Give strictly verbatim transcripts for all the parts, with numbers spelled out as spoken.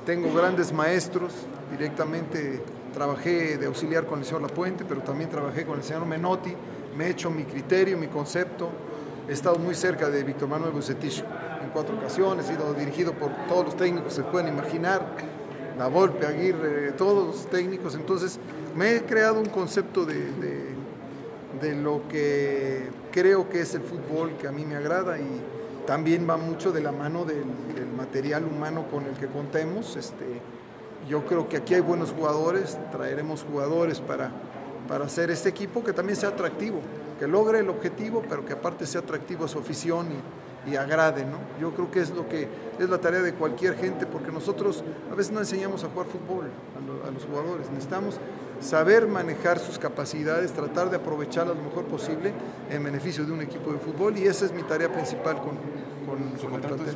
tengo grandes maestros, directamente trabajé de auxiliar con el señor Lapuente, pero también trabajé con el señor Menotti, me he hecho mi criterio, mi concepto, he estado muy cerca de Víctor Manuel Bucetich en cuatro ocasiones, he sido dirigido por todos los técnicos que se pueden imaginar, La Volpe, Aguirre, todos los técnicos, entonces me he creado un concepto de, de, de lo que creo que es el fútbol que a mí me agrada y también va mucho de la mano del, del material humano con el que contemos. Este, yo creo que aquí hay buenos jugadores, traeremos jugadores para, para hacer este equipo que también sea atractivo, que logre el objetivo, pero que aparte sea atractivo a su afición y, y agrade, ¿no? Yo creo que es lo que es la tarea de cualquier gente, porque nosotros a veces no enseñamos a jugar fútbol a, lo, a los jugadores, necesitamos saber manejar sus capacidades, tratar de aprovecharlas lo mejor posible en beneficio de un equipo de fútbol, y esa es mi tarea principal con, con, con el plantel.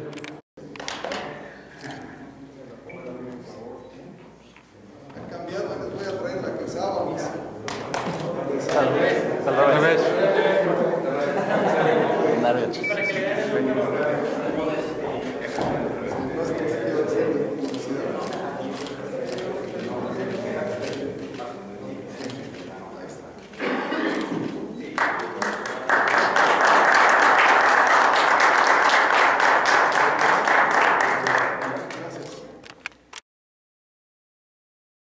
Han cambiado, les voy a traer la que usábamos. Salve, salve.